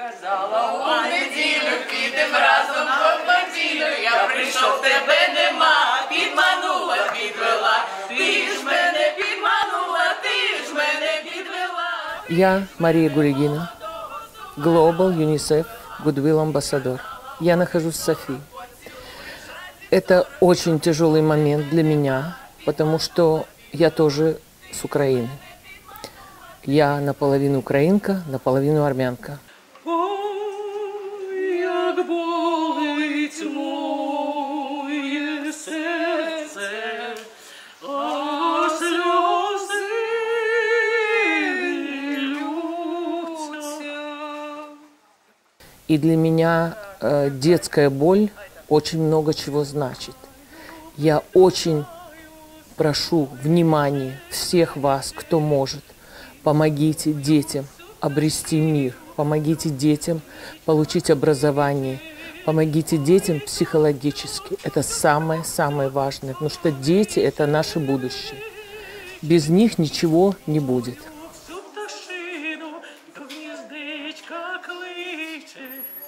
Казала у неділю, підем разом по поділю. Я прийшов, тебе нема, підманула, підвела. Ти ж мене підманула, ти ж мене підвела. Я Мария Гурегина, Global UNICEF Goodwill Ambassador. Я нахожусь в Софии. Это очень тяжелый момент для меня, потому что я тоже с Украины. Я наполовину украинка, наполовину армянка. Ой, як болить моє серце, а сльози льються. И для меня детская боль очень много чего значит. Я очень прошу внимания всех вас, кто может. Помогите детям обрести мир, помогите детям получить образование, помогите детям психологически. Это самое-самое важное, потому что дети – это наше будущее. Без них ничего не будет. Пташину до гніздечка кличе.